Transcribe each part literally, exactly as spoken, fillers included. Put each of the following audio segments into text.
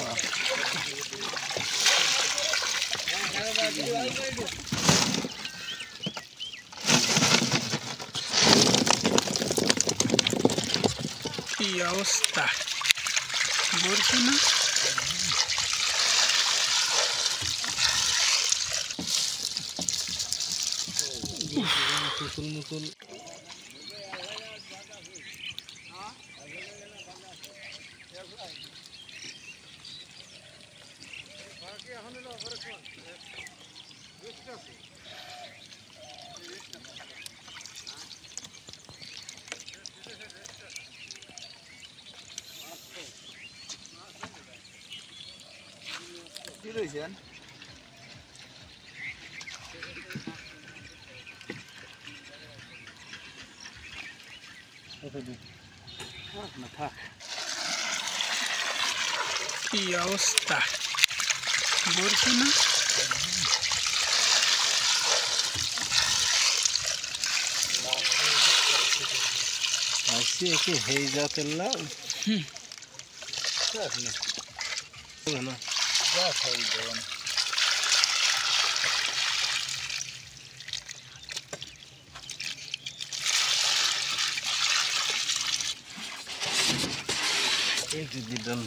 কি অবস্থা বলছো না মুকুল মুকুল কি রয়েছেন কি অবস্থা বলছো না আসছে কি হয়ে যাতে না হুম না যা খাই দেন এই যদি দন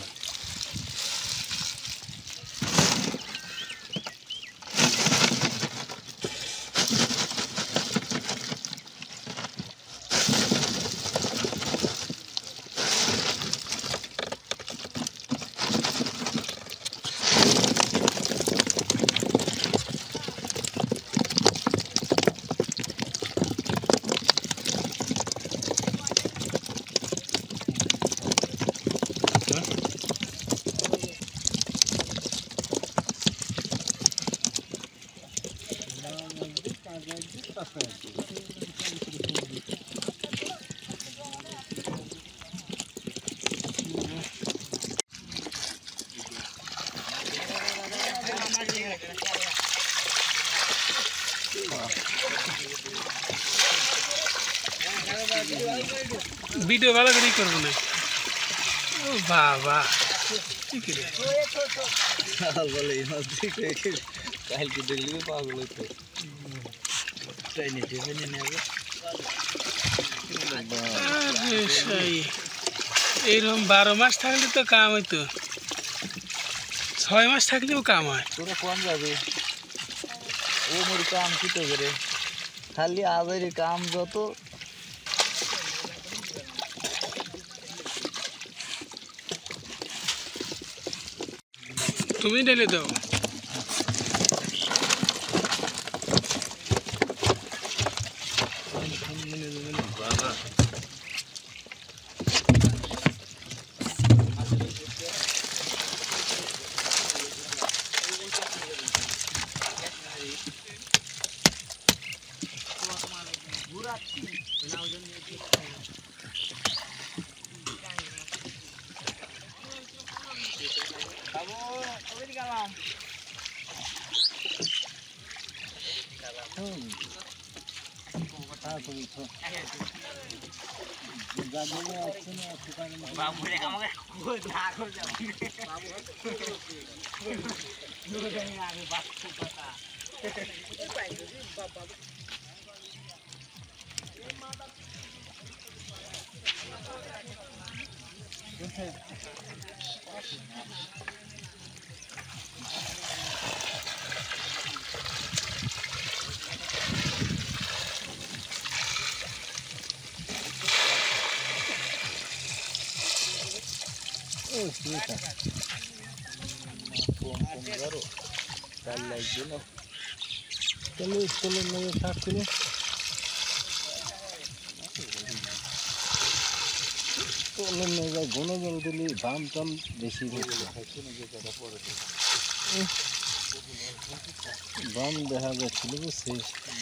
ভিডিও ভালো করে করবো না ও বাবা ঠিক রে বলে কালকে দেখলি পাগল হইতো চাই নিতে হবে নেবে সেই এইরকম বারো মাস থাকলে তো কাম হইতো ছয় মাস থাকলেও কাম হয় তোরা কোন যাবে ও মোর কাম কি তো করে খালি আজের কাম যত তুমি ঢেলে দাও বাবা Oh, sudah. Pom-pom baru. Kali lagi no. चलो चलो मेरे साथ चलो चलो मेरा घुनो जल्दी दाम कम बेसी दाम देखा যাচ্ছিল বুঝছি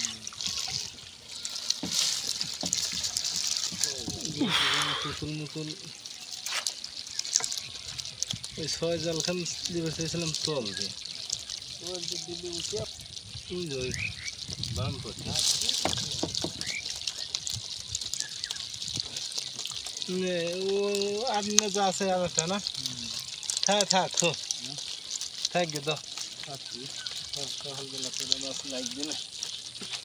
মুকুল মুকুল ওই ছয় জালখান দিবে চেয়েছিলাম তল দিয়ে তোর দিল্লি উঠে ওই বাম করছে ও আর না যা আছে আর একটা না হ্যাঁ থাক থাক গে দাও আছি সকালবেলা করে মাছ লাগবে না